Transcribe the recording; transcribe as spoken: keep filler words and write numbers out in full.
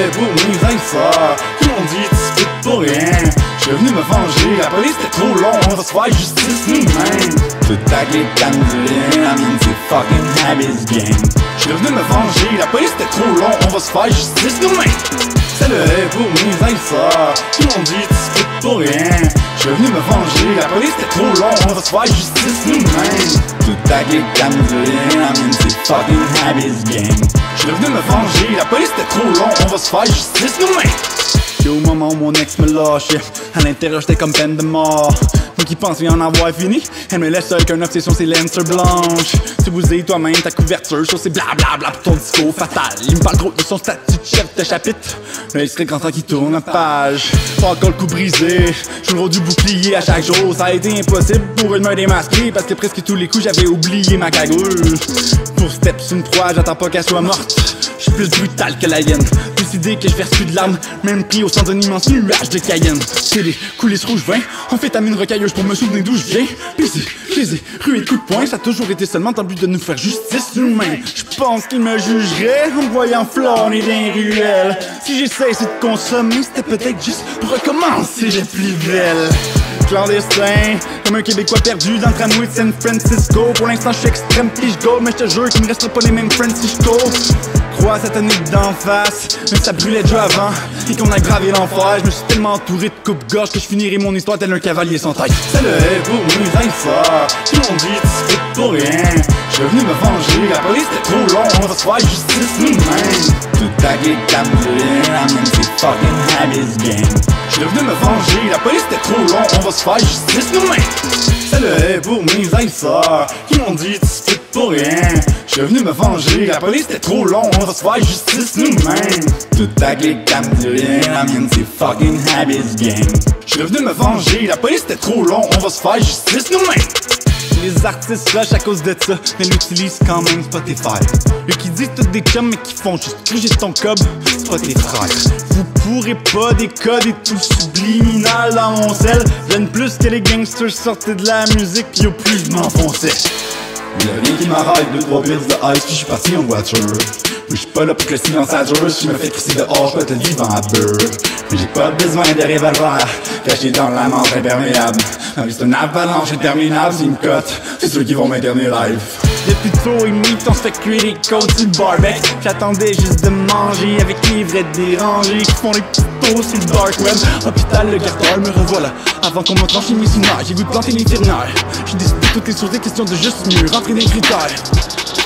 pour mes inserts qui m'ont dit tu fais pour rien. J'suis venu me venger, la police était trop long, on va se faire justice nous-mêmes. Toute ta clique à nous rien, la mienne c'est fucking Habits Gang. J'suis venu me venger, la police était trop long, on va se faire justice nous-mêmes. C'est le haie pour mes inserts qui m'ont dit tu fais pour rien. J'suis venu me venger, la police était trop long, on va se faire justice nous-mêmes. Toute ta clique à nous rien, la mienne c'est fucking Habits Gang. J'suis venu me venger, la police était trop long, on va se faire justice nous-mêmes. Et au moment où mon ex me lâchait, à l'intérieur j'étais comme peine de mort. Moi qui pensais en avoir fini, elle me laisse seul qu'un obsession c'est lenteur blanche. Tu bousilles toi-même ta couverture sur ces blablabla pour ton discours fatal. Il me parle trop de son statut de chef de chapitre, mais il serait grand temps qu'il tourne la page. Pas encore le coup brisé, je me du bouclier à chaque jour. Ça a été impossible pour eux de me démasquer, parce que presque tous les coups j'avais oublié ma cagoule. Pour Steps une proie, j'attends pas qu'elle soit morte. J'suis plus brutal que la hyène, décidé que je verse plus de larmes, même pris au sein d'un immense nuage de Cayenne. C'est les coulisses rouges vin, en fait amine rocailleuse pour me souvenir d'où je viens. Pis je les ai rués de coups de poing, ça a toujours été seulement dans le but de nous faire justice nous-mêmes. J'pense qu'ils me jugeraient en me voyant flâner dans les ruelles. Si j'ai cessé de consommer, c'était peut-être juste pour recommencer les plus belles. Clandestin, comme un Québécois perdu dans le tramway de San Francisco. Pour l'instant je suis extrême pis je go, mais je te jure qu'il me restera pas les mêmes friends si je cours. Croix satanique d'en face, mais ça brûlait déjà avant et qu'on a gravé l'enfer. Je me suis tellement entouré de coupe-gorge que je finirai mon histoire tel un cavalier sans taille. C'est le haie pour mes inserts qui m'ont dit tu fais pour rien. J'suis venu me venger, la police était trop long, on va se faire justice nous-mêmes. Toute ta clique à nous rien, la mienne c'est fucking Habits Gang. J'suis venu me venger, la police était trop long, on va se faire justice nous-mêmes. C'est le haie pour mes inserts qui m'ont dit tu fais pour rien. J'suis venu me venger, la police était trop long, on va se faire justice nous-mêmes. Toute ta clique à me rien, la mienne c'est fucking Habits Gang. J'suis venu me venger, la police était trop long, on va se faire justice nous-mêmes. Les artistes rush à cause de ça, mais l'utilisent quand même Spotify. Eux qui disent tous des chums mais qui font juste juste ton cob, c'est pas tes frères. Vous pourrez pas décoder tout subliminal dans mon sel. J'aime plus que les gangsters sortaient de la musique pis au plus je m'enfonçais. Y'a rien qui m'arrête, deux trois pills de ice puis j'suis parti en voiture. Mais j'suis pas là pour que le silence ça dure. Si je me fais crisser dehors, j'peux te le vivre en beurre. Mais j'ai pas besoin de revolver caché dans la manche imperméable. Ma vie c'est une avalanche interminable. S'ils me cotent, c'est ceux qui vont m'interner live. Depuis tôt et demi, on se fait cuire les côtes sur le barbecue. J'attendais juste de manger avec les vrais dérangés qui font les petits tours sur le dark web. Hôpital, le carteur, me revoilà. Avant qu'on me tranche les missionnaires, j'ai goût de planter l'infirmière. J'ai décidé toutes les sources des questions de juste mieux rentrer des critères.